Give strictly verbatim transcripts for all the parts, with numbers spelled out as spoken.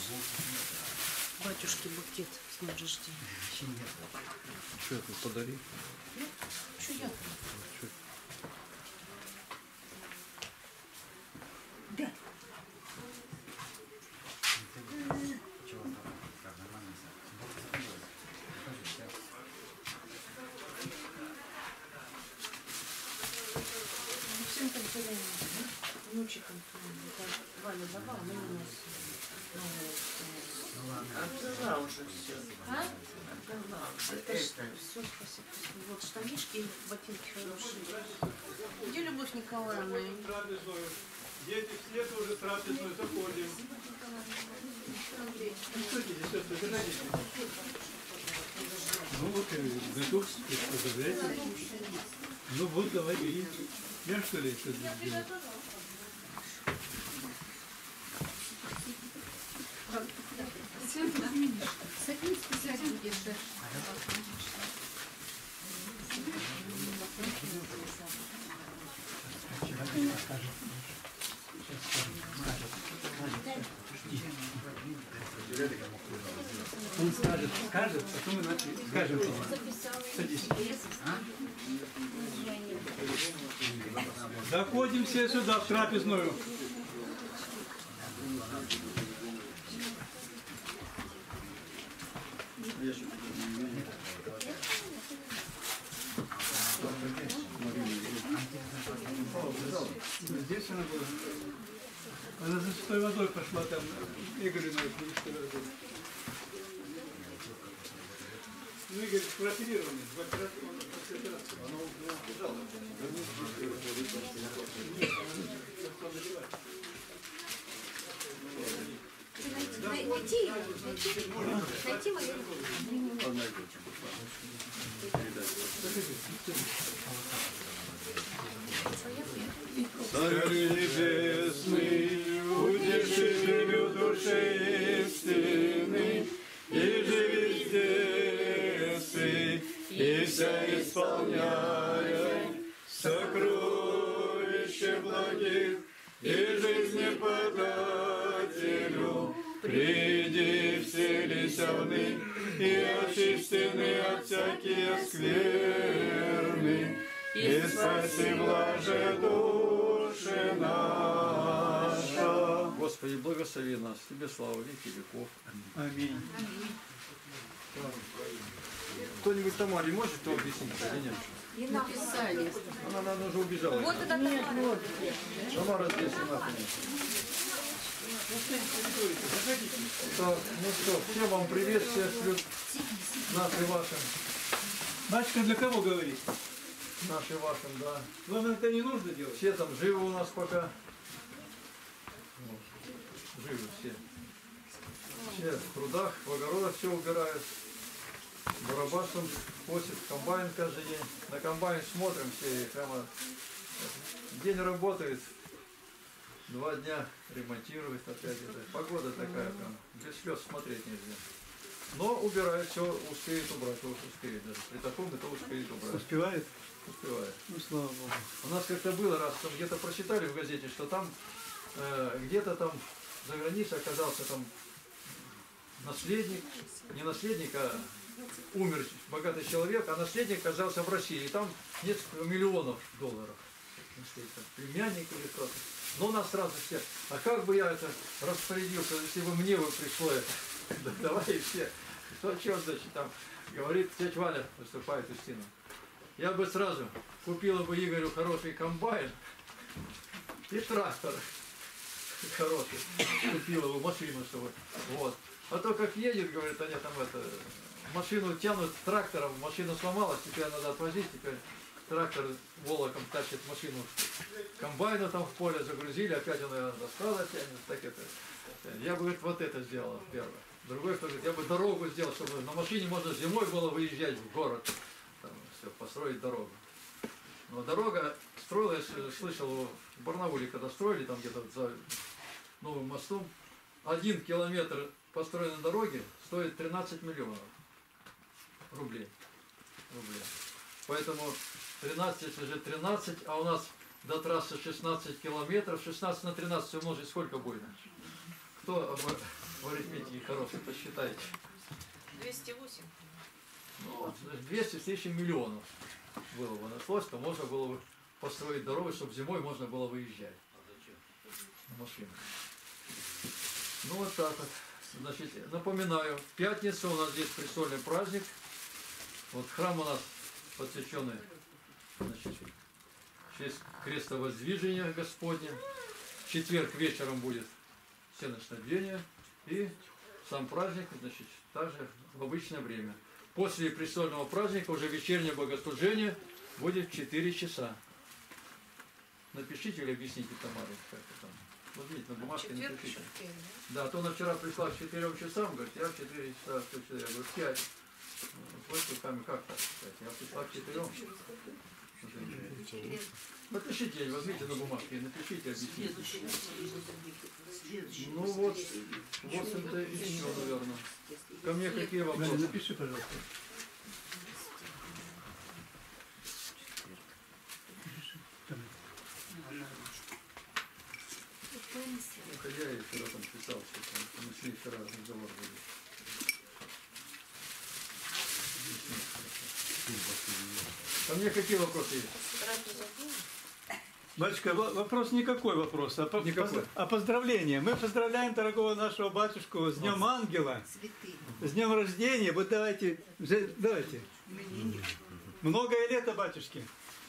Батюшке букет с днем рождения. Что это, подари? Ну, что я? Да. Всем так было, внучикам, Валя давала, мы не носим. Отдала уже все. А? Отдала. Это ж все, спасибо. Вот штанишки и ботинки хорошие. Где Любовь Николаевна? Дети вслед уже трапезную заходим. Ну вот, готов подождать. Ну вот, давай, бери. Я что ли это сделаю? Садись, писать будешь. Он скажет, скажет, потом мы начали, скажем. Садись. Заходим все сюда, в трапезную. Здесь она была. Она за святой водой пошла там, Игорю на это. Ну, Игорь, прооперированный. Она убежала. Найти его, найти мою. Царь небесный, утешителю души истины, и же везде ты, и вся исполняя сокровище благих, и жизни подателю, приди вселися вны, и очистены от всякие скверны, и спаси блаже души наша. Господи, благослови нас, Тебе слава веки веков. Аминь. Кто-нибудь Тамаре может кто объяснить или нет? И написали. Она, она уже убежала. Вот это Тамара. Тамара здесь и нахуй. Так, ну что, всем вам привет, всех люд... наши вашим. Мачка для кого говорит? Наши вашим, да. Вам это не нужно делать? Все там живы у нас пока. Живы все. Все в трудах, в огородах все убирают. Барабасом косит, комбайн каждый день. На комбайн смотрим все, и прямо день работает, два дня ремонтирует опять. Это. Погода такая, прям без слез смотреть нельзя. Но убирает все, успеет убрать, вот успеет даже. При таком это успеет убрать. Успевает? Успевает. Ну, слава Богу. У нас как-то было раз, там где-то прочитали в газете, что там э, где-то там за границей оказался там наследник, не наследник, а умер богатый человек, а наследник оказался в России. И там несколько миллионов долларов. Наследник, там, племянник или кто-то. Но у нас сразу все, а как бы я это распорядился, если бы мне бы пришло это? Да, давай все. Что, что, значит, там говорит, тетя Валя выступает Устина. Я бы сразу купила бы Игорю хороший комбайн и трактор хороший. Купила бы машину, чтобы. Вот. А то как едет, говорит, они там это, машину тянут трактором, машина сломалась, теперь надо отвозить, теперь трактор волоком тащит машину комбайна там в поле, загрузили, опять он ее достал, тянет, так это. Я бы, говорит, вот это сделал первое. Другой, кто говорит, я бы дорогу сделал, чтобы на машине можно зимой было выезжать в город, там, все, построить дорогу. Но дорога строилась, слышал, в Барнауле, когда строили, там где-то за новым мостом, один километр построенной дороги стоит тринадцать миллионов рублей. рублей. Поэтому тринадцать, если же тринадцать, а у нас до трассы шестнадцать километров, шестнадцать на тринадцать умножить сколько будет? Кто в арифметике хорошей, посчитайте. двести восемь. Ну, двести с лишним миллионов было бы нашлось, то можно было бы построить дорогу, чтобы зимой можно было выезжать на машинах. Ну вот так вот. Значит, напоминаю, в пятницу у нас здесь престольный праздник. Вот храм у нас посвященный, значит, в честь крестовоздвижения Господня. В четверг вечером будет всеночнодение. И сам праздник, значит, также в обычное время. После престольного праздника уже вечернее богослужение будет в четыре часа. Напишите или объясните Тамаре, как это там. Возьмите на бумажке, Четверг напишите. еще в пять, да? Да, то она вчера пришла к четырем часам, говорит, я в четыре часа, в четыре, я говорю, в пять. Вот руками как так, кстати, я пришла к четырем. Напишите, день, возьмите на бумажке, напишите, объясните. Ну вот, вот это и все, наверное. Ко мне какие Галя, вопросы? напиши, пожалуйста. Ну, я и вчера там писал, что там, мы с ней вчера разговор были. Ко мне какие вопросы есть? Батюшка, во- вопрос никакой вопрос, а, по- Никакой. поз- а поздравление. Мы поздравляем дорогого нашего батюшку с Днем Ангела, с днем рождения. Вот давайте, же- давайте. Многое лето, батюшки.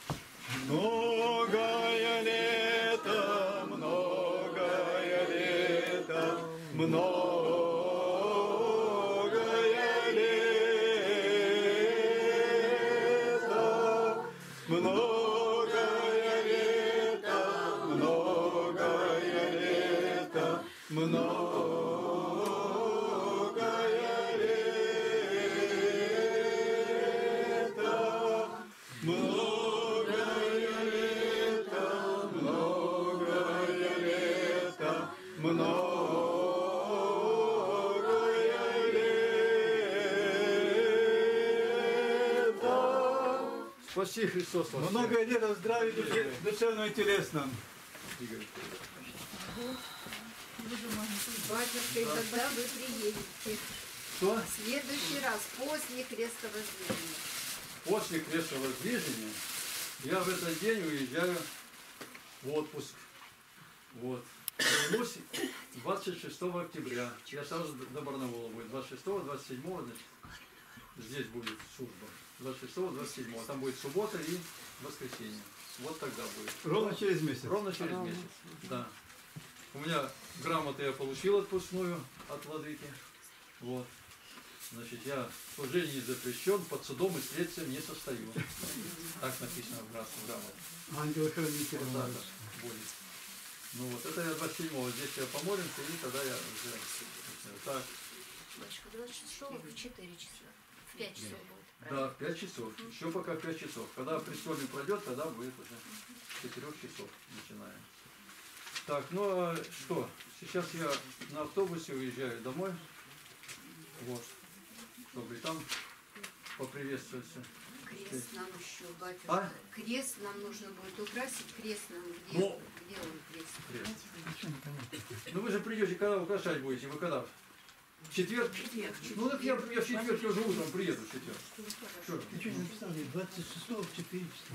Многое лето, многое лето, многое лето, многое лето, многое лето, многое лето, многое лето, многое лето, многое лето. Спаси Христос вас. Многое лето в здравии душе- душевном и телесном. Игорь. Батюшка, и когда вы приедете? Что? В следующий раз, после крестовоздвижения. После крестовоздвижения я в этот день уезжаю в отпуск. Вот. Вернусь двадцать шестого октября. Я сразу до Барнаула будет. двадцать шестого, двадцать седьмого, значит, здесь будет служба. двадцать шестого, двадцать седьмого. Там будет суббота и воскресенье. Вот тогда будет. Ровно через месяц. Ровно через месяц. Да. У меня грамоту я получил отпускную от владыки. Вот. Значит, я в служении не запрещен, под судом и следствием не состою. Так написано в грамоте. Ангел-хранитель. Вот так вот будет. Ну вот, это я двадцать седьмого. Здесь я помолимся, и тогда я уже... Так, Батюшка, двадцать шестого в четыре часа. В пять часов будет. да, в пять часов. Еще пока в пять часов. Когда престольный пройдет, тогда будет уже с четырёх часов начинаем. Так, ну а что? Сейчас я на автобусе уезжаю домой. Вот. Чтобы и там поприветствоваться. Крест нам еще, батюшка. А? Крест нам нужно будет украсить. Крест нам где? Ну. Где он крест? Крест. Ну вы же придете, когда украшать будете? Вы когда? В четверг? Ну так я, я в четверг, я уже утром приеду в четверг. Что? Ты что не написал? двадцать шестого в четыре часа.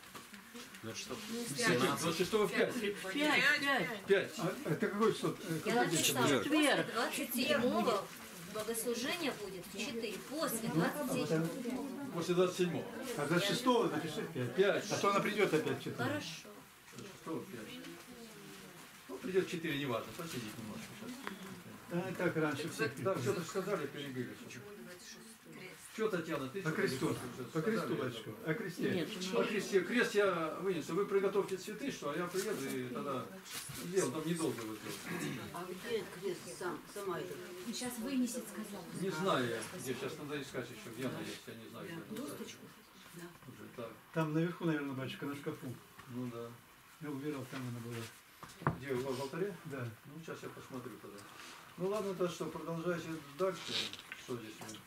двадцать шестого в пять. Пять, пять. Пять. А это какой число? Э, Я какой день? написала, после двадцать седьмого богослужение будет в четыре. После двадцать седьмого. После двадцать седьмого. А двадцать шестого напиши в пять. Пять. А то она придет опять в четыре. Хорошо. шестого в пять. Ну, придет четыре, не важно. Посидеть немножко сейчас. Да, так раньше всех. Да, что-то сказали, перебили. Что, Татьяна, ты По что кресту. что-то По кресту, сказали? батюшка. О кресте. О кресте. Крест я вынесу. Вы приготовьте цветы, что, а я приеду и тогда сделал. Там недолго вы сделаете. А где крест сам, сама это? Сейчас вынесет, сказала. Не знаю я, где. Сейчас надо искать еще, где она есть. Я не знаю, где она. Досточку. Уже так. Там наверху, наверное, батюшка, на шкафу. Ну да. Я убирал, там она была. Где, у вас в алтаре? Да. Ну, сейчас я посмотрю тогда. Ну ладно, то что, продолжайте дальше. Что здесь? вы?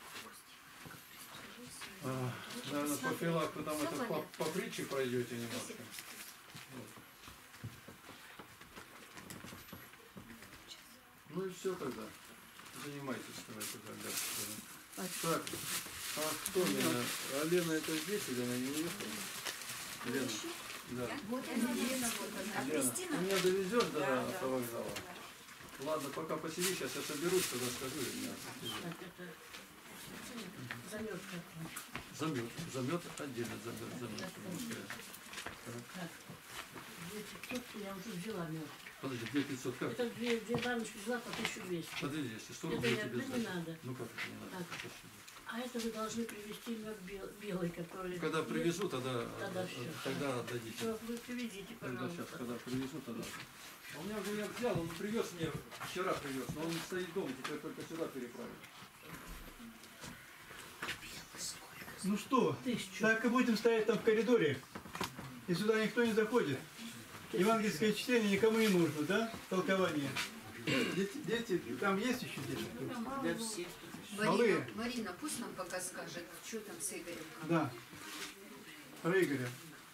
А, наверное, по филакту там это по, по притче пройдете немножко. Вот. Ну и все тогда. занимаетесь, давайте тогда. А Так, а кто меня? А Лена это здесь или она не уехала? Лена. Да. Лена, ты меня довезешь до автовокзала? Ладно, пока посиди, сейчас я соберусь, тогда скажу. Замет Замет. Замет отдельно, замет, замет. две пятьсот я уже взяла мед. Подожди, две пятьсот как? Это две, две баночки взяла по тысяче двести. Подожди, если сто Это рублей я- тебе это не сдать. надо. Ну как это не надо? Так. А это вы должны привезти мед бел- белый, который... Когда привезу, тогда, Тогда всё. тогда отдадите. Все, вы привезите, Тогда сейчас, пожалуйста. когда привезу, тогда. А у меня уже я взял, он привез мне, вчера привез, но он стоит дома, теперь только сюда переправил. Ну что, Тысячу. так и будем стоять там в коридоре. И сюда никто не заходит. Евангельское чтение никому не нужно, да? Толкование. Дети, дети, там есть еще дети? Для всех. Малые? Марина, Марина, пусть нам пока скажет, что там с Игорем. Да. Про Игоря.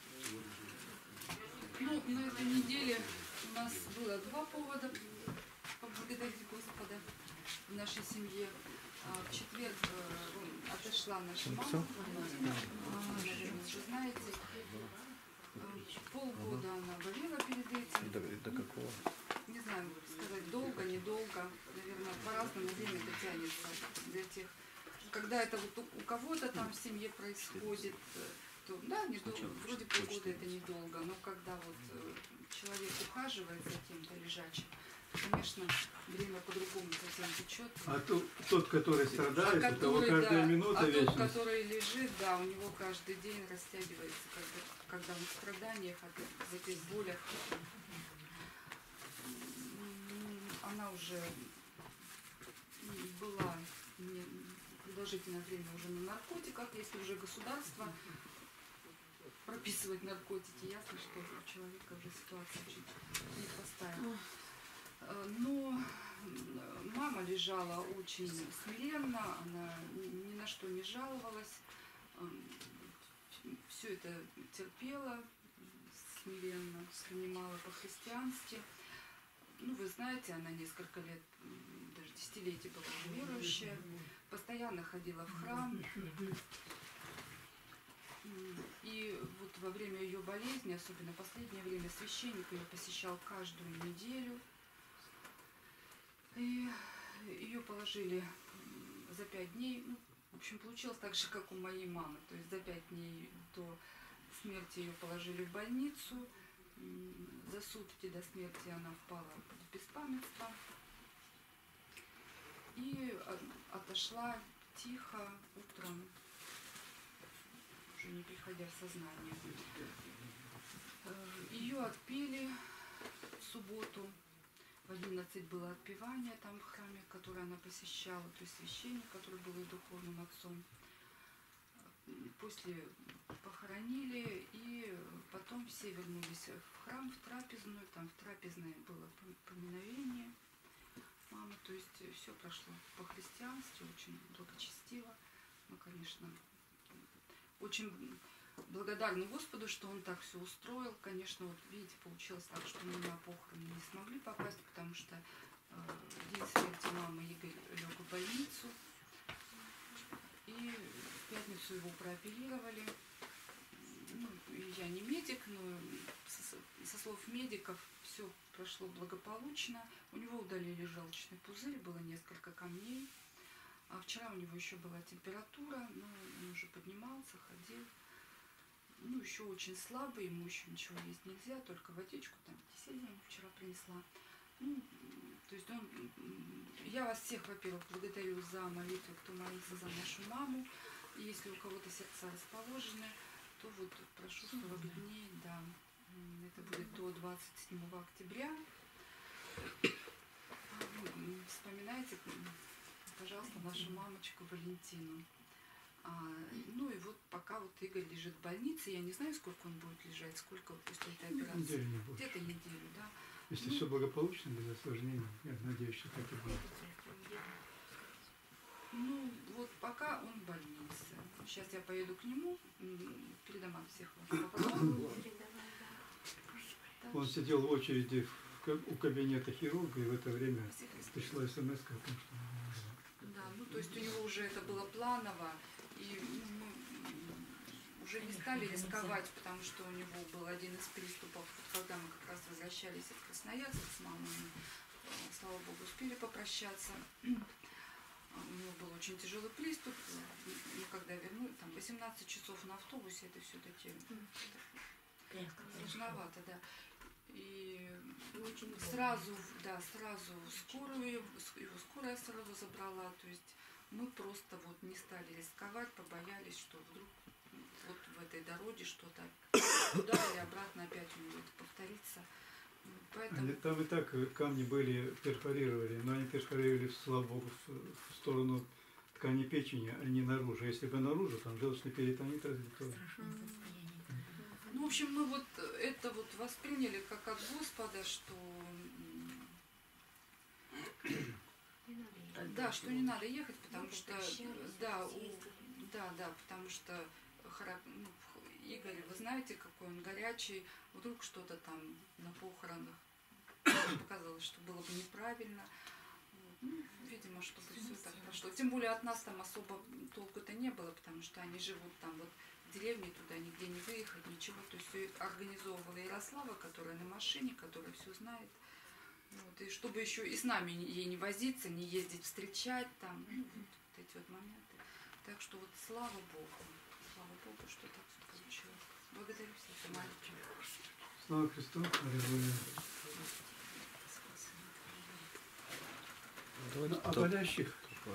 Ну, на этой неделе у нас было два повода поблагодарить Господа в нашей семье. А в четверг э, отошла наша мама. А, наверное, вы знаете. А, Полгода она болела перед этим. До, до какого? Не знаю, сказать долго, недолго. Наверное, по-разному время это тянется для тех. Когда это вот у, у кого-то там в семье происходит, то да, недолго, вроде полгода это недолго, но когда вот э, человек ухаживает за кем-то лежачим, конечно, время по-другому совсем течет. А то, тот, который страдает, А у того который, каждая да, минута а тот, вечность. который лежит, да, у него каждый день растягивается, когда, когда он в страданиях, от этих болях. М, Она уже была не- продолжительное время уже на наркотиках, если уже государство прописывать наркотики, ясно, что у человека уже ситуация чуть непростая. Э, Но м, мама лежала очень смиренно, она ни ни на что не жаловалась, все это терпела смиренно, принимала по-христиански. Ну, вы знаете, она несколько лет, м, даже десятилетий была уже верующая, постоянно ходила в храм. М, И вот во время ее болезни, особенно в последнее время, священник ее посещал каждую неделю. И ее положили м, за пять дней. Ну, в общем, получилось так же, как у моей мамы. То есть за пять дней до смерти ее положили в больницу. М, За сутки до смерти она впала в беспамятство. И о- отошла тихо утром, уже не приходя в сознание. Ее отпели в субботу. В одиннадцать было отпевание там в храме, которое она посещала, то есть священник, который был ее духовным отцом. После похоронили, и потом все вернулись в храм, в трапезную. Там в трапезной было поминовение мамы, то есть все прошло по-христиански, очень благочестиво. Ну, конечно, очень благодарны Господу, что Он так все устроил. Конечно, вот видите, получилось так, что мы на похороны не смогли попасть, потому что э, в день смерти мамы Игорь лег в больницу. И в пятницу его прооперировали. Ну, я не медик, но со, со слов медиков все прошло благополучно. У него удалили желчный пузырь, было несколько камней. А вчера у него еще была температура, но он уже поднимался, ходил. Ну, еще очень слабый, ему еще ничего есть нельзя, только водичку, там кисель я ему вчера принесла. Ну, то есть он, я вас всех, во-первых, благодарю за молитву, кто молится за нашу маму. И если у кого-то сердца расположены, то вот прошу сорок дней, да, это будет до двадцать седьмого октября. Вспоминайте, пожалуйста, нашу мамочку Валентину. А, ну и вот пока вот Игорь лежит в больнице, я не знаю, сколько он будет лежать, сколько вот после этой операции. Неделю не будет. Где-то неделю, да. Если Ну, все благополучно, без осложнений, я надеюсь, что так и будет. Ну, вот пока он в больнице. Сейчас я поеду к нему, м, передам вам всех вас поздравлю. Он сидел в очереди ка- у кабинета хирурга, и в это время пришла смс о том, что... Да, ну то есть у него уже это было планово, и ну, мы м, уже не стали рисковать, потому что у него был один из приступов, вот когда мы как раз возвращались от Красноярска с мамой, мы, э, слава богу, успели попрощаться. У него был очень тяжелый приступ, и когда вернули, там восемнадцать часов на автобусе, это все-таки сложновато, да. И сразу, да, сразу скорую, его скорая сразу забрала, то есть мы просто вот не стали рисковать, побоялись, что вдруг вот в этой дороге что-то туда или обратно опять у него это повторится. Поэтому... Они, там и так камни были, перфорировали, но они перфорировали, слава богу, в, в сторону ткани печени, а не наружу. Если бы наружу, там желчный перитонит разлетел. Ну, в общем, мы вот это вот восприняли как от Господа, что да, что не надо ехать, потому что да, у, да, да, потому что ну, Игорь, вы знаете, какой он горячий, вдруг что-то там на похоронах показалось, что было бы неправильно. Вот. Ну, видимо, чтобы все так прошло. Тем более от нас там особо толку-то не было, потому что они живут там вот в деревне, туда нигде не выехать, ничего. То есть все организовывала Ярослава, которая на машине, которая все знает. Вот. И чтобы еще и с нами ей не возиться, не ездить встречать там, ну, вот, вот эти вот моменты. Так что вот слава Богу, слава Богу, что так все получилось. Благодарю всех, мальчики. Слава Христу, аллилуйя. О болящих.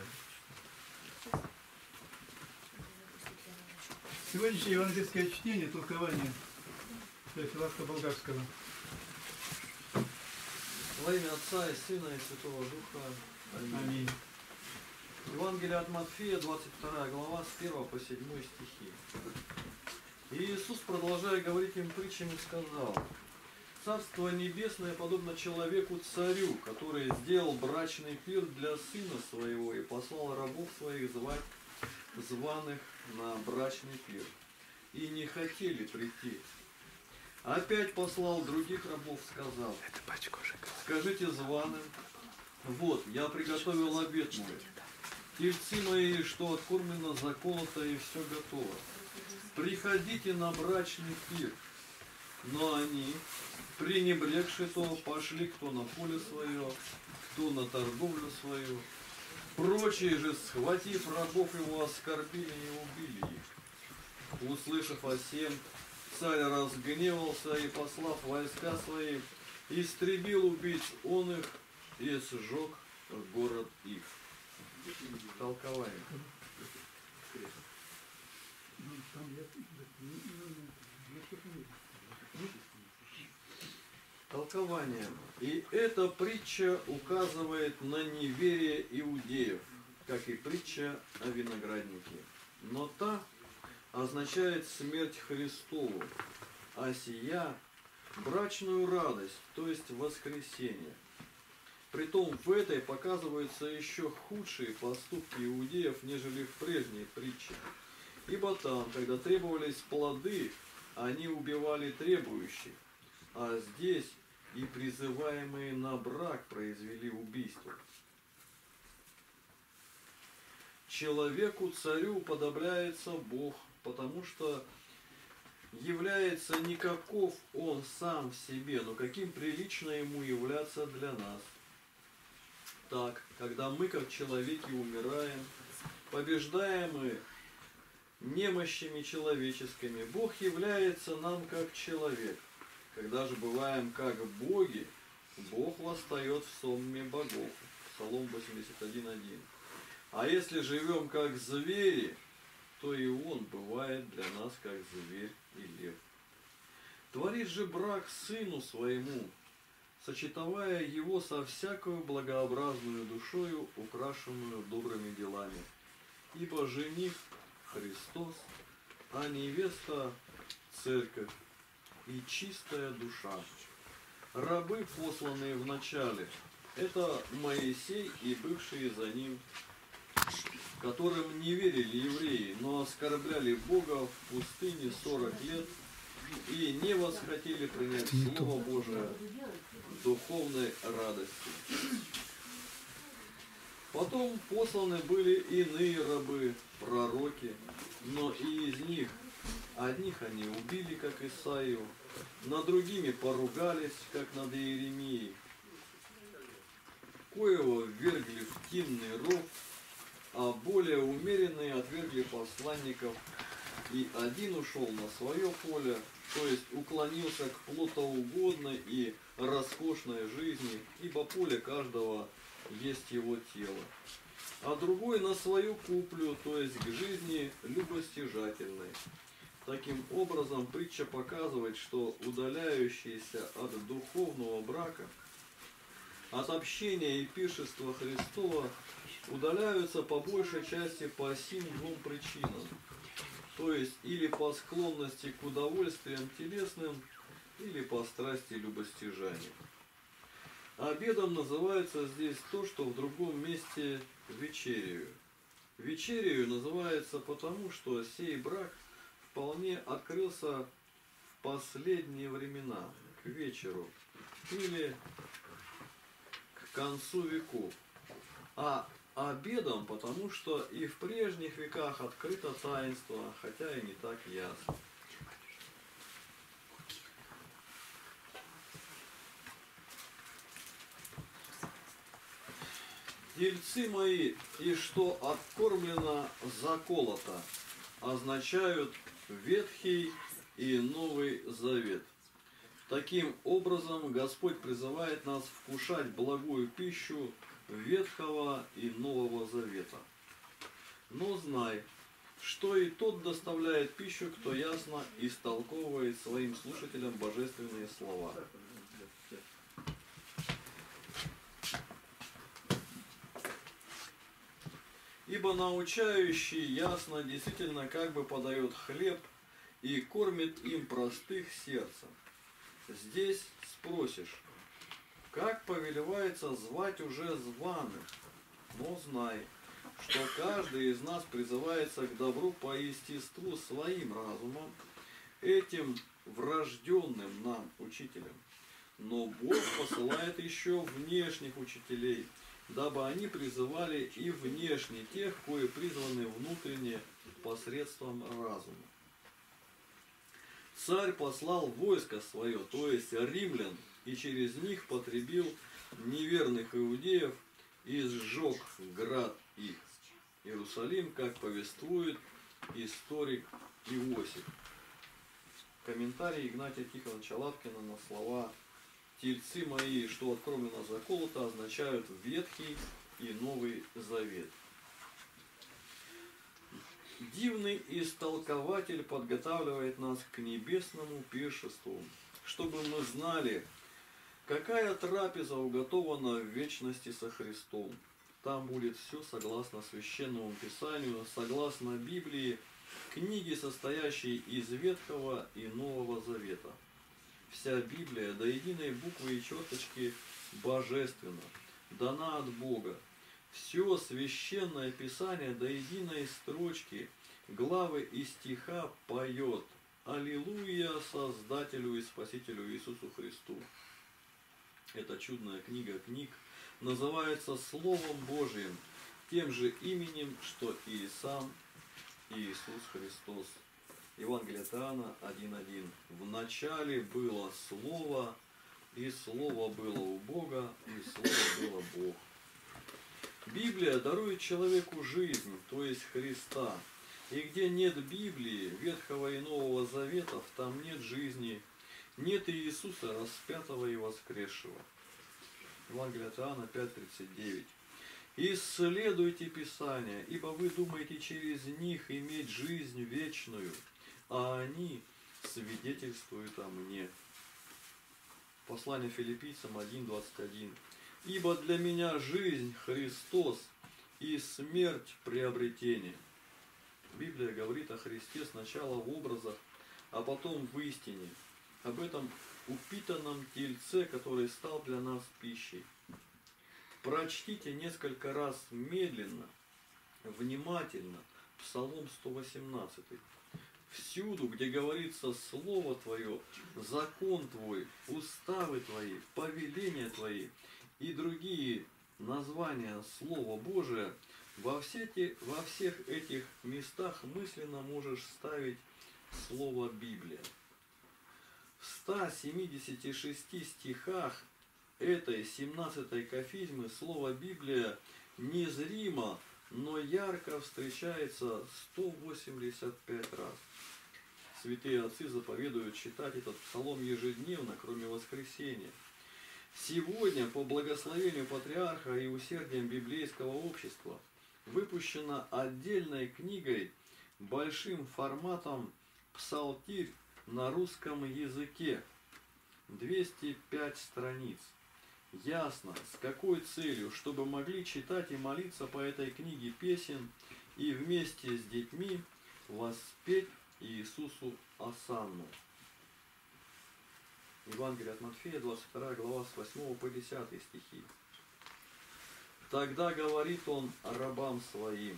Сегодняшнее евангельское чтение, толкование Феофилакта Болгарского. Во имя Отца и Сына и Святого Духа. Аминь. Аминь. Евангелие от Матфея, двадцать вторая глава, с первого по седьмой стихи. И Иисус, продолжая говорить им притчами, сказал: «Царство Небесное подобно человеку-царю, который сделал брачный пир для сына своего и послал рабов своих звать званых на брачный пир. И не хотели прийти. Опять послал других рабов, сказал: скажите званым, вот, я приготовил обед мой. Тельцы мои, что откормлено, заколото и все готово. Приходите на брачный пир». Но они, пренебрегши то, пошли кто на поле свое, кто на торговлю свою. Прочие же, схватив рабов его, оскорбили и убили их. Услышав о сем, царь разгневался и, послав войска свои, истребил убийц он их и сжег город их. Толкование. Толкование. И эта притча указывает на неверие иудеев, как и притча о винограднике. Но та означает смерть Христову, а сия брачную радость, то есть воскресение. Притом в этой показываются еще худшие поступки иудеев, нежели в прежней притче. Ибо там, когда требовались плоды, они убивали требующих, а здесь и призываемые на брак произвели убийство. Человеку-царю уподобляется Бог, потому что является не каков он сам в себе, но каким прилично ему являться для нас. Так, когда мы, как человеки, умираем, побеждаемы немощами человеческими, Бог является нам как человек. Когда же бываем как боги, Бог восстает в сонме богов. Псалом восемьдесят один один. А если живем как звери, то и Он бывает для нас как зверь и лев. Творит же брак сыну своему, сочетовая его со всякою благообразную душою, украшенную добрыми делами. Ибо жених Христос, а невеста церковь и чистая душа. Рабы, посланные в начале, это Моисей и бывшие за ним, которым не верили евреи, но оскорбляли Бога в пустыне сорок лет и не восхотели принять Слово Божие, духовной радости. Потом посланы были иные рабы, пророки, но и из них одних они убили, как Исаию, над другими поругались, как над Иеремией, коего ввергли в тинный ров, а более умеренные отвергли посланников, и один ушел на свое поле, то есть уклонился к плотоугодной и роскошной жизни, ибо поле каждого есть его тело, а другой на свою куплю, то есть к жизни любостяжательной. Таким образом, притча показывает, что удаляющиеся от духовного брака, от общения и пиршества Христова, удаляются по большей части по сим двум причинам, то есть или по склонности к удовольствиям телесным, или по страсти любостяжания. Обедом называется здесь то, что в другом месте вечерею. Вечерею называется потому, что сей брак вполне открылся в последние времена, к вечеру, или к концу веков. А обедом, потому что и в прежних веках открыто таинство, хотя и не так ясно. Тельцы мои, и что откормлено, заколото, означают Ветхий и Новый Завет. Таким образом, Господь призывает нас вкушать благую пищу Ветхого и Нового Завета. Но знай, что и тот доставляет пищу, кто ясно истолковывает своим слушателям божественные слова. Ибо научающий ясно действительно как бы подает хлеб и кормит им простых сердцем. Здесь спросишь, как повелевается звать уже званых? Но знай, что каждый из нас призывается к добру по естеству своим разумом, этим врожденным нам учителем. Но Бог посылает еще внешних учителей, дабы они призывали и внешне тех, кои призваны внутренне посредством разума. Царь послал войско свое, то есть римлян, и через них потребил неверных иудеев и сжег град их, Иерусалим, как повествует историк Иосиф. Комментарий Игнатия Тихоновича Лапкина на слова «Тельцы мои, что откормлено заколото», означают Ветхий и Новый Завет. Дивный истолкователь подготавливает нас к небесному пиршеству, чтобы мы знали, какая трапеза уготована в вечности со Христом. Там будет все согласно Священному Писанию, согласно Библии, книге, состоящей из Ветхого и Нового Завета. Вся Библия до единой буквы и черточки божественна, дана от Бога. Все Священное Писание до единой строчки, главы и стиха поет «Аллилуйя Создателю и Спасителю Иисусу Христу». Эта чудная книга книг называется Словом Божиим, тем же именем, что и сам Иисус Христос. Евангелие от Иоанна один один. В начале было Слово, и Слово было у Бога, и Слово было Бог. Библия дарует человеку жизнь, то есть Христа. И где нет Библии, Ветхого и Нового Заветов, там нет жизни, нет Иисуса распятого и воскресшего. Евангелие от Иоанна пять тридцать девять. Исследуйте Писания, ибо вы думаете через них иметь жизнь вечную, а они свидетельствуют о мне. Послание Филиппийцам один двадцать один. Ибо для меня жизнь Христос и смерть приобретение. Библия говорит о Христе сначала в образах, а потом в истине. Об этом упитанном тельце, который стал для нас пищей. Прочтите несколько раз медленно, внимательно Псалом сто восемнадцать. Всюду, где говорится Слово Твое, закон Твой, уставы Твои, повеления Твои и другие названия Слова Божия, во, все те, во всех этих местах мысленно можешь ставить слово Библия. В ста семидесяти шести стихах этой семнадцатой кафизмы слово Библия незримо, но ярко встречается сто восемьдесят пять раз. Святые отцы заповедуют читать этот псалом ежедневно, кроме воскресенья. Сегодня, по благословению патриарха и усердием библейского общества, выпущена отдельной книгой большим форматом псалтирь на русском языке, двести пять страниц. Ясно, с какой целью, чтобы могли читать и молиться по этой книге песен и вместе с детьми воспеть Иисусу осанну. Евангелие от Матфея, двадцать вторая глава, с восьмого по десятый стихи. Тогда говорит он рабам своим: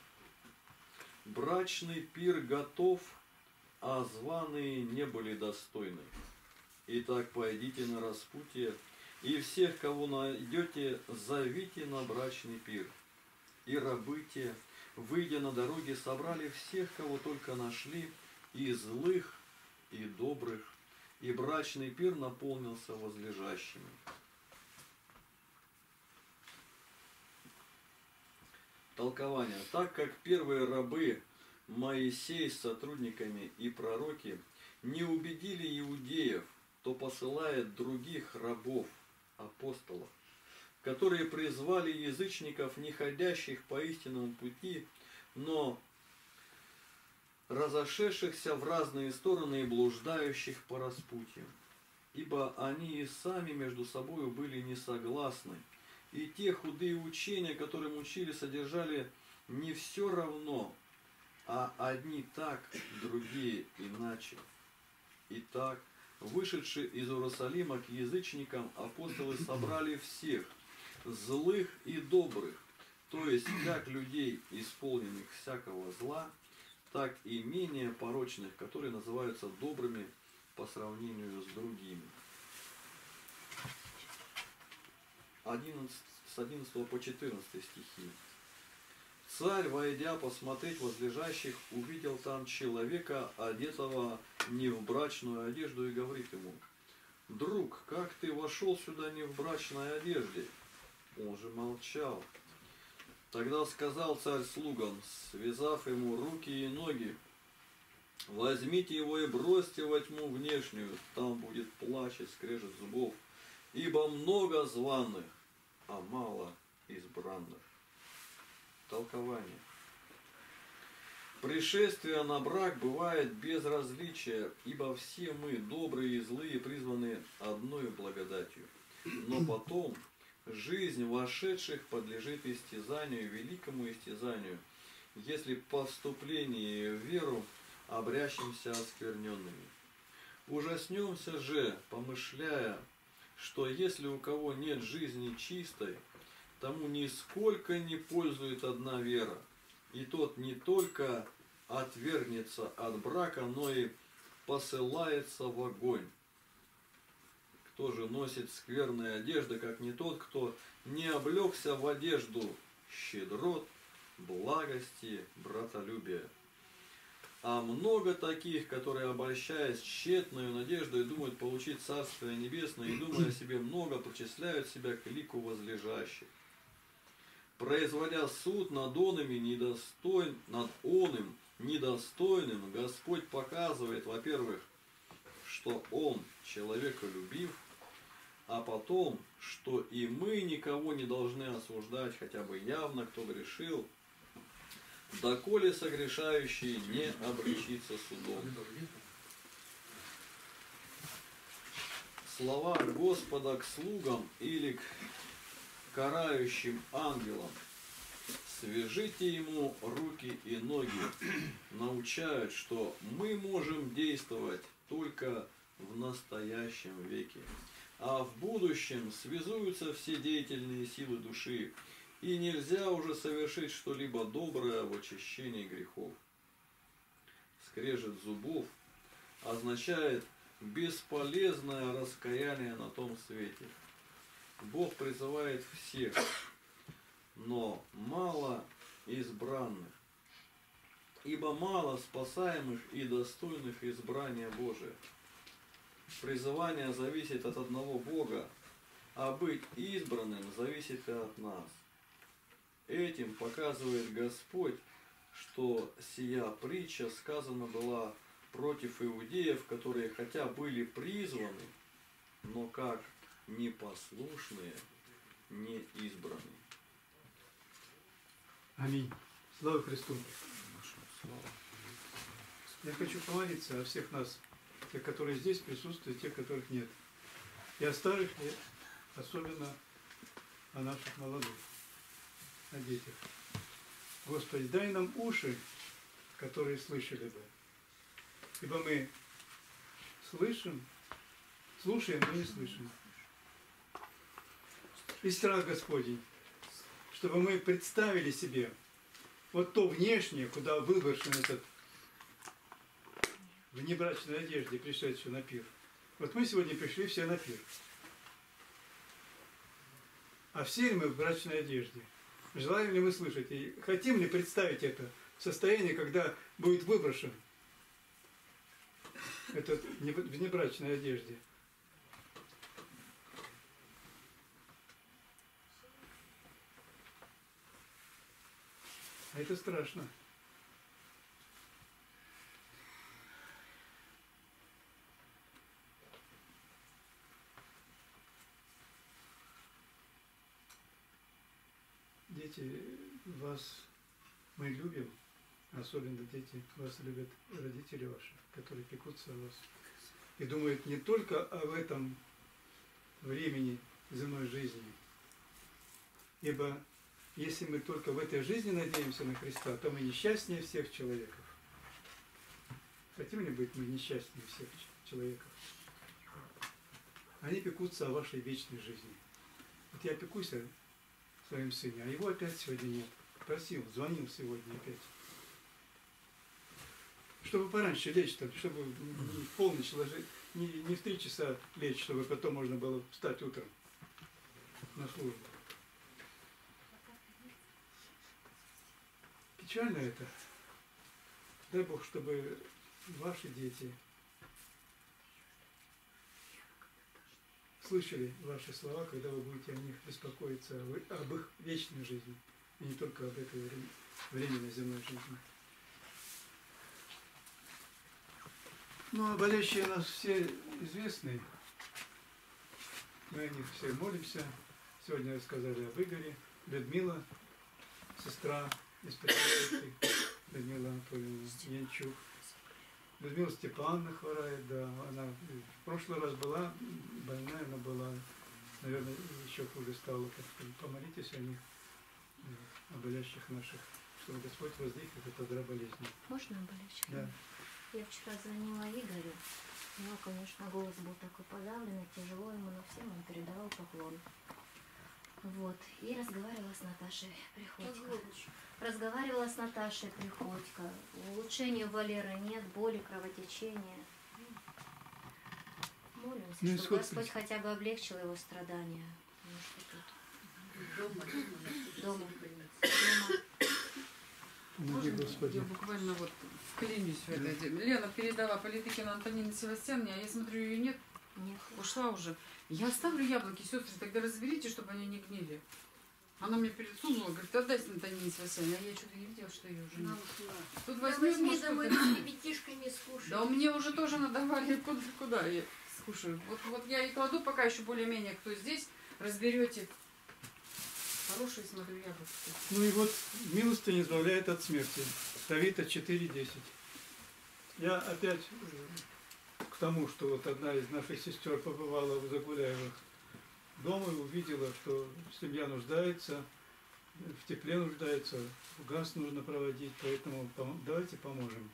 брачный пир готов, а званые не были достойны. Итак, пойдите на распутье, и всех, кого найдете, зовите на брачный пир. И рабы те, выйдя на дороги, собрали всех, кого только нашли, и злых, и добрых, и брачный пир наполнился возлежащими. Толкование. Так как первые рабы Моисей с сотрудниками и пророки не убедили иудеев, то посылает других рабов, апостолов, которые призвали язычников, не ходящих по истинному пути, но разошедшихся в разные стороны и блуждающих по распутью. Ибо они и сами между собою были не согласны, и те худые учения, которым учили, содержали не все равно, а одни так, другие иначе. Итак, вышедшие из Иерусалима к язычникам, апостолы собрали всех, злых и добрых, то есть как людей, исполненных всякого зла, так и менее порочных, которые называются добрыми по сравнению с другими. С одиннадцатого по четырнадцатый стихи. Царь, войдя посмотреть возлежащих, увидел там человека, одетого не в брачную одежду, и говорит ему: друг, как ты вошел сюда не в брачной одежде? Он же молчал. Тогда сказал царь слугам, связав ему руки и ноги: возьмите его и бросьте во тьму внешнюю, там будет плач и скрежет зубов, ибо много званых, а мало избранных. Толкование. Пришествие на брак бывает без различия, ибо все мы, добрые и злые, призваны одной благодатью. Но потом жизнь вошедших подлежит истязанию, великому истязанию, если по вступлении в веру обрящемся оскверненными. Ужаснемся же, помышляя, что если у кого нет жизни чистой, тому нисколько не пользует одна вера, и тот не только отвергнется от брака, но и посылается в огонь. Кто же носит скверные одежды, как не тот, кто не облегся в одежду щедрот, благости, братолюбия? А много таких, которые, обольщаясь тщетную надеждой, думают получить Царствие Небесное, и, думая о себе много, причисляют себя к лику возлежащих. Производя суд над онами недостойн, над оным недостойным, Господь показывает, во-первых, что Он человеколюбив, а потом, что и мы никого не должны осуждать, хотя бы явно кто грешил, доколе согрешающий не обречится судом. Слова Господа к слугам или к карающим ангелам: свяжите ему руки и ноги, научают, что мы можем действовать только в настоящем веке, а в будущем связуются все деятельные силы души, и нельзя уже совершить что-либо доброе в очищении грехов. скрежет зубов означает бесполезное раскаяние на том свете. Бог призывает всех, но мало избранных. Ибо мало спасаемых и достойных избрания Божия. Призывание зависит от одного Бога, а быть избранным зависит и от нас. Этим показывает Господь, что сия притча сказана была против иудеев, которые хотя были призваны, но как непослушные, не избранные. Аминь. Слава Христу. Я хочу помолиться о всех нас, тех, которые здесь присутствуют, тех, которых нет. И о старых, и особенно о наших молодых, о детях. Господи, дай нам уши, которые слышали бы. Ибо мы слышим, слушаем, но не слышим. И страх Господень, чтобы мы представили себе вот то внешнее, куда выброшен этот в небрачной одежде, пришедший на пир. Вот мы сегодня пришли все на пир. А все ли мы в брачной одежде? Желаем ли мы слышать? И хотим ли представить это состояние, когда будет выброшен этот в небрачной одежде? А это страшно. Дети, вас мы любим, особенно дети, вас любят родители ваши, которые пекутся о вас. И думают не только об этом времени земной жизни, ибо если мы только в этой жизни надеемся на Христа, то мы несчастнее всех человеков. Хотим ли быть мы несчастнее всех человеков? Они пекутся о вашей вечной жизни. Вот я пекусь о своем сыне, а его опять сегодня нет. Просил, звонил сегодня опять. Чтобы пораньше лечь, чтобы не в полночь ложить, не, не в три часа лечь, чтобы потом можно было встать утром на службу. Печально это. Дай Бог, чтобы ваши дети слышали ваши слова, когда вы будете о них беспокоиться, об их вечной жизни, и не только об этой временной земной жизни. Ну, а болящие нас все известны. Мы о них все молимся. Сегодня рассказали об Игоре. Людмила, сестра из Петровки, Людмила Анатольевна Янчук. Людмила Степановна хворает, да, она в прошлый раз была больная, она была, наверное, еще хуже стала. Помолитесь о них, о болящих наших, чтобы Господь воздвиг этот от болезни. Можно болельщик? Да. Я вчера звонила Игорю, у него, конечно, голос был такой подавленный, тяжело ему, но всем он передавал поклон. Вот, и разговаривала с Наташей Приходько. Разговаривала с Наташей Приходько. Улучшения у Валеры нет, боли, кровотечения. Молимся, Ну, чтобы исход Господь принципа. хотя бы облегчил его страдания. Потому что тут дома, дома, дома. Помоги, Можно Господи. я буквально вот вклинюсь в это дело? Лена передала Политыкину Антонине Севастьяновне, а я смотрю, ее нет, Нет. ушла уже. Я оставлю яблоки, сестры, тогда разберите, чтобы они не гнили. Она мне пересунула, говорит, отдай Антонине Севастьяновне, а я что-то не видела, что ее уже нет. Тут возьми, может, домой, что-то- ребятишка не скушай. Да мне уже тоже надавали, куда, куда я скушаю. Вот, вот я и кладу пока еще более-менее, кто здесь, разберете. Хорошие, смотрю, яблоки. Ну и вот милостыня избавляет от смерти. Тавита четыре десять. Я опять э, к тому, что вот одна из наших сестер побывала в Загуляевых дома и увидела, что семья нуждается, в тепле нуждается, газ нужно проводить, поэтому пом- давайте поможем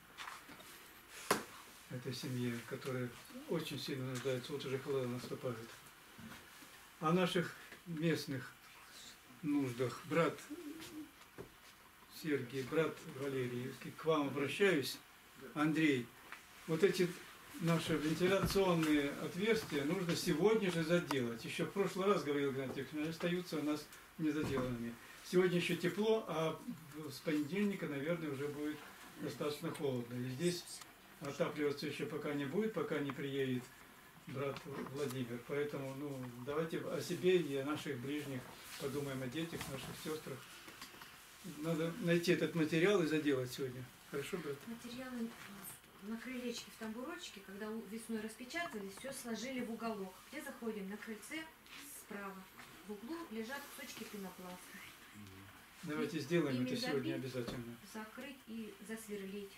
этой семье, которая очень сильно нуждается, вот уже холода наступает. О наших местных нуждах. Брат Сергей, брат Валерий, к вам обращаюсь. Андрей, вот эти наши вентиляционные отверстия нужно сегодня же заделать. Еще в прошлый раз говорил Игнатий, они остаются у нас незаделанными. Сегодня еще тепло, а с понедельника, наверное, уже будет достаточно холодно. И здесь отапливаться еще пока не будет, пока не приедет брат Владимир. Поэтому ну, давайте о себе и о наших ближних подумаем, о детях, наших сестрах. Надо найти этот материал и заделать сегодня. Хорошо, брат? Материалы на крылечке в тамбурочке, когда весной распечатали, все сложили в уголок. Где заходим? На крыльце справа. В углу лежат кусочки пенопласта. Давайте сделаем Ими это сегодня забить, обязательно. Закрыть и засверлить.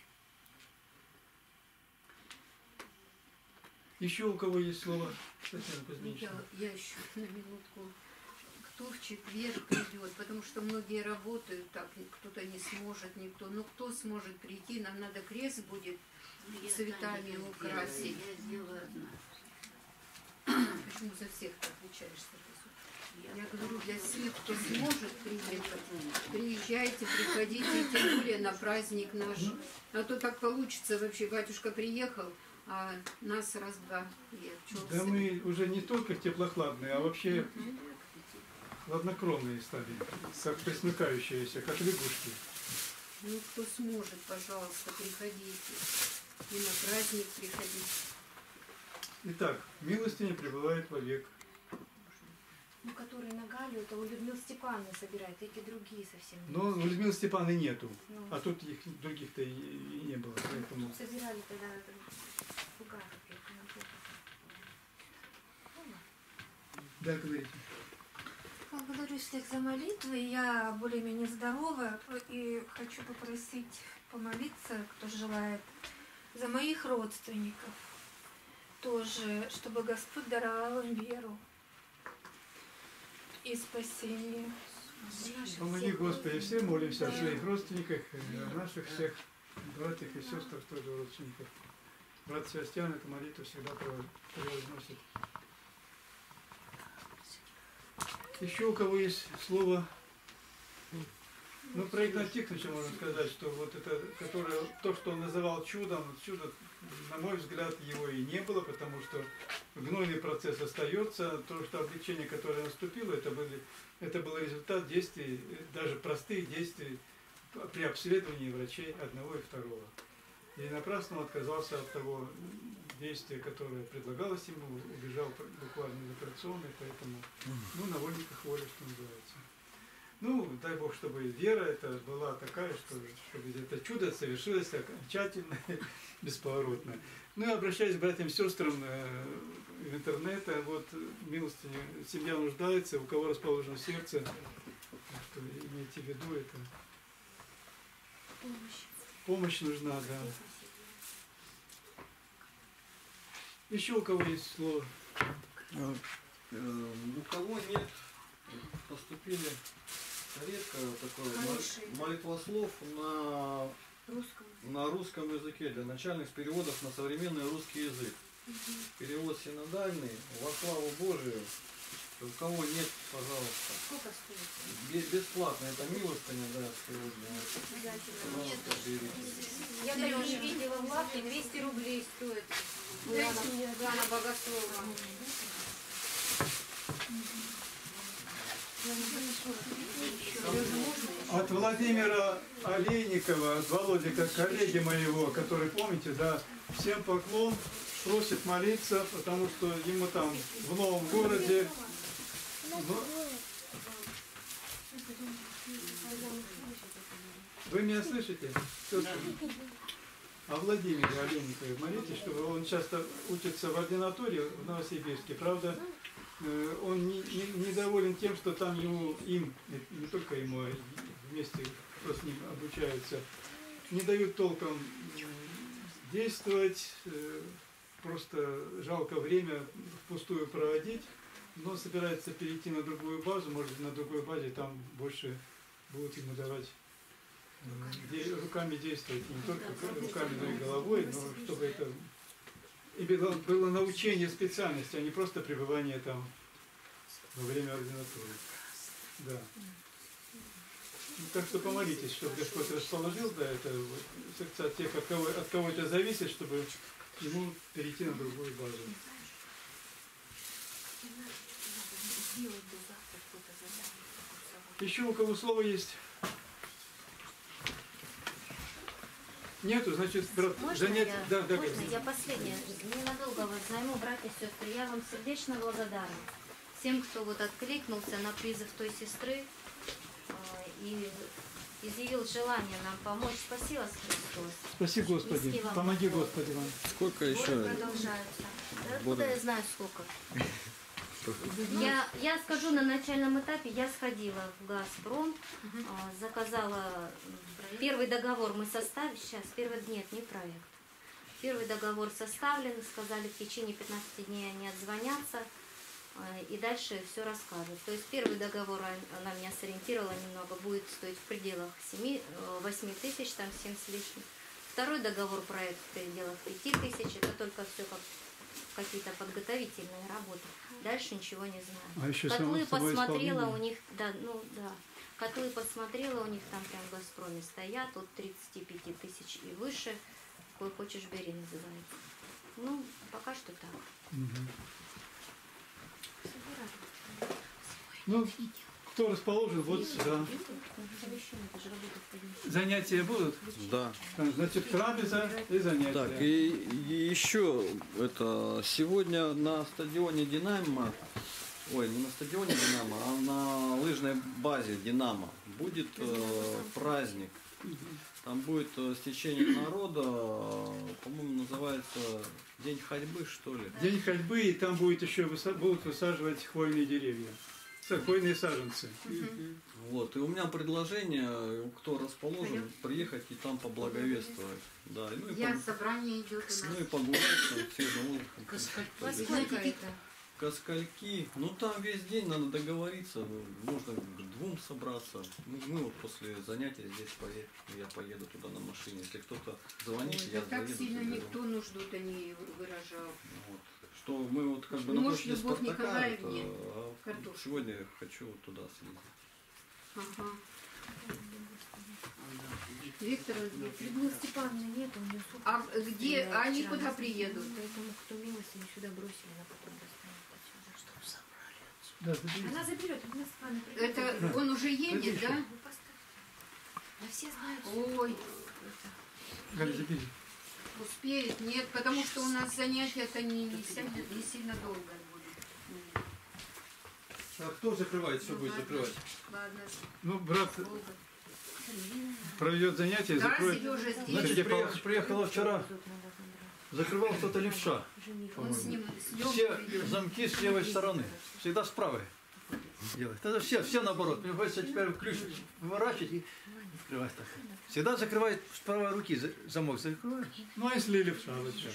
Еще у кого есть слово? Татьяна Кузьминична. Я, я еще на минутку. Кто в четверг придет, потому что многие работают так, кто-то не сможет, никто. Но кто сможет прийти, нам надо крест будет цветами украсить. Я сделаю одна. Почему за всех ты отвечаешь? Я говорю, для всех, кто сможет приехать, приезжайте, приходите, и тем более на праздник наш. А то так получится вообще, батюшка приехал, а нас раз-два и обчелся. Да мы уже не только теплохладные, а вообще хладнокровные стали, как присмыкающиеся, как лягушки. Ну, кто сможет, пожалуйста, приходите. И на праздник приходите. Итак, милостыня пребывает вовек. Ну, которые на Галю, это у Людмилы Степановны собирают, эти другие совсем. Но у Людмилы Степановны нету, Ну, а тут их других-то и, и не было. Поэтому... тут собирали тогда это фугас. Да, говорите. Благодарю всех за молитвы. Я более-менее здорова и хочу попросить помолиться, кто желает, за моих родственников тоже, чтобы Господь даровал им веру и спасение. Помоги, Господи, все молимся о своих родственниках, о наших всех братьях и сестрах тоже родственников. Брат Севастьян эту молитву всегда произносит. Еще у кого есть слово? Ну, про Игнатия Тихоновича можно сказать, что вот это, которое, то, что он называл чудом, чудо, на мой взгляд, его и не было, потому что гнойный процесс остается, то, что облегчение, которое наступило, это, были, это был результат действий, даже простых действий при обследовании врачей одного и второго. И напрасно он отказался от того действия, которое предлагалось ему, убежал буквально из операционной, поэтому, ну, на вольниках воли, что называется. Ну, дай Бог, чтобы вера эта была такая, что, чтобы это чудо совершилось окончательно, бесповоротно. Ну и обращаясь к братьям и сестрам в интернет, вот милостыня, семья нуждается, у кого расположено сердце, что имейте в виду это. Помощь. Помощь нужна, да. Еще у кого есть слово? У кого нет, поступили редко такой Хороший. молитвослов на, Русском. на русском языке для начальных переводов на современный русский язык. Перевод синодальный, во славу Божию. У кого нет, пожалуйста. Сколько стоит? Бе- Бесплатно, это милостыня, да, сегодня. Пожалуйста, берите. Я даже не видела в лавке, двести рублей стоит. Дайте мне Ивана Богослова. От Владимира Олейникова, от Володи, как коллеги моего, который, помните, да, всем поклон, просит молиться, потому что ему там в новом городе. Но... Вы меня слышите? О Владимире Олейникове молитесь, чтобы он часто учится в ординатуре в Новосибирске. Правда, он не, не, недоволен тем, что там ему, им, не только ему, а вместе кто с ним обучаются, не дают толком действовать, просто жалко время впустую проводить, но собирается перейти на другую базу, может быть, на другой базе там больше будут ему давать де, руками действовать, не только руками, но и головой, но чтобы это и было, было научение специальности, а не просто пребывание там во время ординатуры. Да. Так что помолитесь, чтобы Господь расположил, да, это вот сердца тех, от кого, от кого это зависит, чтобы ему перейти на другую базу. Еще у кого слово есть? Нету, значит, брат, Можно занять... я, Да, да, можно конечно. я последняя? Ненадолго вас займу, братья и сестры. Я вам сердечно благодарна всем, кто вот откликнулся на призыв той сестры э, и изъявил желание нам помочь. Спаси вас, Христос. Спаси, Господи. Низкий вам Помоги, поклон. Господи, вам. Сколько Сборы еще? продолжаются. Да Сборы. откуда я знаю сколько? Я, я скажу, на начальном этапе я сходила в «Газпром», а, заказала первый договор мы составили, сейчас, первый, нет, не проект. Первый договор составлен, сказали, в течение пятнадцати дней они отзвонятся, а, и дальше все расскажут. То есть первый договор, она меня сориентировала немного, будет стоить в пределах семи-восьми тысяч, там семь с лишним. Второй договор, проект в пределах пяти тысяч, это только все как какие-то подготовительные работы. Дальше ничего не знаю. А еще Котлы само- само посмотрела исполнение. у них, да, ну да. Котлы посмотрела, у них там прям в «Газпроме» стоят от тридцати пяти тысяч и выше. Какой хочешь бери, называется. Ну, пока что так. Мгм. Ну, кто расположен, вот сюда. Занятия будут? Да. Так, значит, трапеза и занятия. Так, и, и еще это сегодня на стадионе Динамо, ой, не на стадионе Динамо, а на лыжной базе Динамо будет э, праздник. Там будет э, стечение народа, э, по-моему, называется День ходьбы, что ли. День ходьбы, и там будет еще выса- будут высаживать хвойные деревья. Са- Хвойные саженцы. Вот, и у меня предложение, кто расположен, приехать и там поблаговествовать. Да, и ну и, Я, пог- собрание идет у ну нас. и погулять там, свежим воздухом. Во Побегать. сколько это? Каскальки, ну там весь день надо договориться, можно к двум собраться. Мы, мы вот после занятия здесь поедем, я поеду туда на машине. Если кто-то звонит, Ой, я да так заеду. сильно заберу. никто нужду-то не выражал. Вот. Что мы вот как бы Ну, на может, площади Любовь Спартака, Николаевне это, а картошку. сегодня я хочу вот туда съездить. Ага. Виктор Андреевич, Людмилы Степановны нет, у нее супер. а где, Я а они вчера куда на- приедут? Поэтому кто милости не сюда бросили, она потом достанет отсюда, чтобы собрали. Да, заберите. Она заберет, Людмила Степановна придет. Это он уже едет, да? Ну, поставьте. Да все знают. Ой, Галя, забери. успеет? Нет, потому что у нас занятия-то не, не, сильно, не сильно долго будет. А кто закрывает, все будет закрывать? Ладно, Ну, брат долго. проведет занятие, Да, закроет. Сережа здесь. Значит, Сергей приех- Павлович. приехала вчера, закрывал кто-то левша. Он с ним съемку Все ведет. замки с левой стороны, всегда с правой делает. Это все, все наоборот. Приходится теперь ключ выворачивать и открывать так. Всегда закрывает с правой руки за- замок, закрывает. Ну, а если левша, вот что?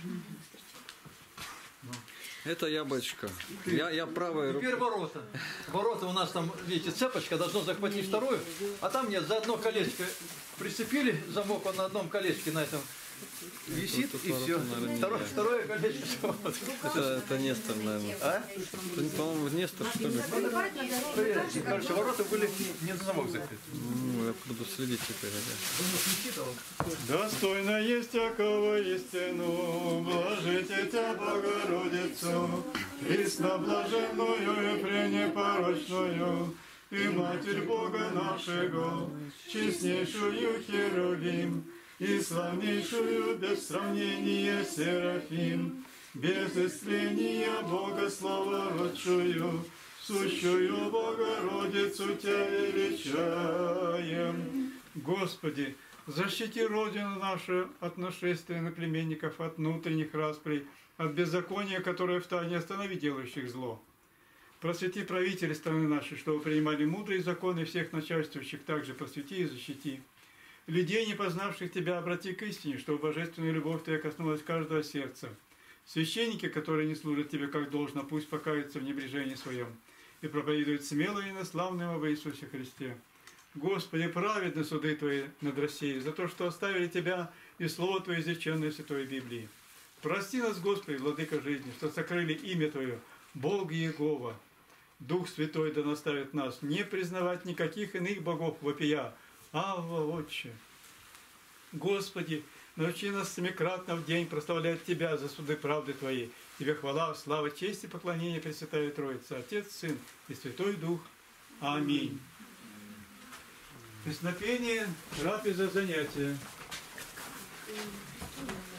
Это яблочко. Я, я правой рукой. Теперь ворота. Ворота у нас там, видите, цепочка, должно захватить вторую, а там нет, за одно колечко прицепили, замок он на одном колечке на этом висит, Тут и ворота, все. наверное, Второе, нельзя. второе колечко. Вот. Это, это Нестор, наверное. А? Это, по-моему, Нестор, что ли? Проверьте. Короче, ворота были не на замок закрыты. Ну, я буду следить теперь. ага. Достойно есть всякого истину, блажите тебя, Богородицу, пресноблаженную и пренепорочную, и Матерь Бога нашего, честнейшую Херувим, и славнейшую без сравнения Серафим, без истления Бога словородшую, сущую Богородицу Тебя величаем. Господи, защити Родину нашу от нашествия наплеменников, от внутренних расприй, от беззакония, которое втайне останови делающих зло. Просвети правители страны нашей, чтобы принимали мудрые законы всех начальствующих, также просвети и защити. Людей, не познавших Тебя, обрати к истине, чтобы божественная любовь Твоя коснулась каждого сердца. Священники, которые не служат Тебе как должно, пусть покаются в небрежении своем и проповедуют смело и наславного во Иисусе Христе. Господи, праведны суды Твои над Россией за то, что оставили Тебя и Слово Твое, изреченное в Святой Библии. Прости нас, Господи, Владыка жизни, что сокрыли имя Твое, Бог Иегова. Дух Святой да наставит нас не признавать никаких иных богов вопия. Авва, Отче! Господи, научи нас семикратно в день прославлять Тебя за суды правды Твоей. Тебе хвала, слава, честь и поклонение Пресвятая Троица, Отец, Сын и Святой Дух. Аминь. Песнопение, трапеза, занятия.